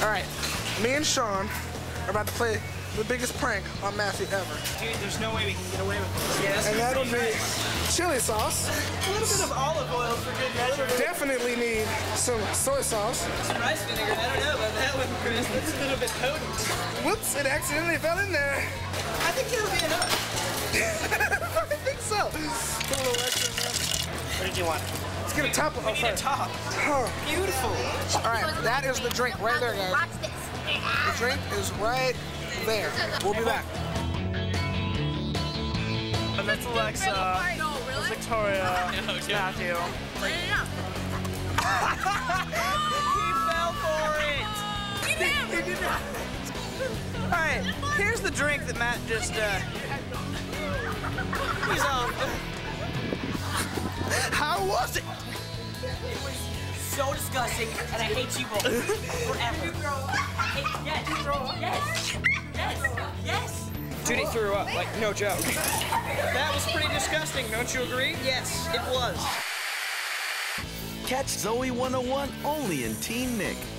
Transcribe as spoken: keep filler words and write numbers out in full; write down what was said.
All right, me and Sean are about to play the biggest prank on Matthew ever. Dude, there's no way we can get away with this. Yeah, and that'll be chili sauce. A little bit of olive oil for good measure. Definitely need some soy sauce. Some rice vinegar. I don't know about that one, Chris. That's a little bit potent. Whoops, it accidentally fell in there. I think that'll be enough. I think so. Put a little extra in there. What did you want? Let's get a top of We need a top. Oh. Beautiful. All right, that is the drink right there, guys. Watch this. The drink is right there. We'll be back. And that's Alexa. No, really? Victoria. No, Matthew. He fell for it. He did. All right, here's the drink that Matt just, uh, he's off. How was it? It was so disgusting, and I hate you both forever. I hate, yes, yes, yes, yes. Dude, he threw up, like, no joke. That was pretty disgusting, don't you agree? Yes, it was. Catch Zoey one oh one only in Teen Nick.